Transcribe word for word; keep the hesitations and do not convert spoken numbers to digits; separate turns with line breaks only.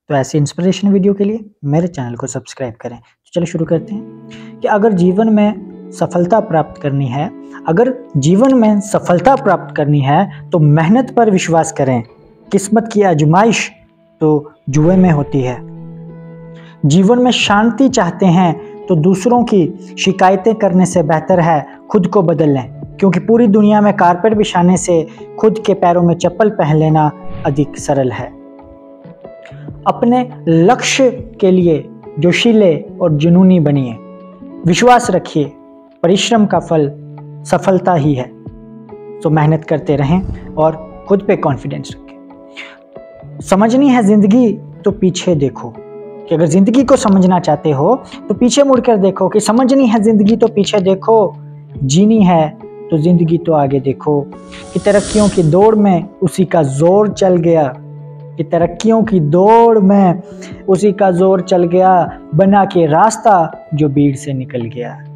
तो ऐसी inspiration video के लिए मेरे चैनल को सब्सक्राइब करें। तो चलो शुरू करते हैं कि अगर जीवन में सफलता प्राप्त करनी है अगर जीवन में सफलता प्राप्त करनी है तो मेहनत पर विश्वास करें। किस्मत की आजमाइश तो जुए में होती है। जीवन में शांति चाहते हैं तो दूसरों की शिकायतें करने से बेहतर है खुद को बदल लें, क्योंकि पूरी दुनिया में कारपेट बिछाने से खुद के पैरों में चप्पल पहन लेना अधिक सरल है। अपने लक्ष्य के लिए जोशीले और जुनूनी बनिए। विश्वास रखिए, परिश्रम का फल सफलता ही है। तो मेहनत करते रहें और खुद पे कॉन्फिडेंस रखें। समझनी है जिंदगी तो पीछे देखो, कि अगर जिंदगी को समझना चाहते हो तो पीछे मुड़कर देखो। कि समझनी है जिंदगी तो पीछे देखो, जीनी है तो जिंदगी तो आगे देखो। कि तरक्कियों की दौड़ में उसी का जोर चल गया कि तरक्कियों की दौड़ में उसी का जोर चल गया, बना के रास्ता जो भीड़ से निकल गया।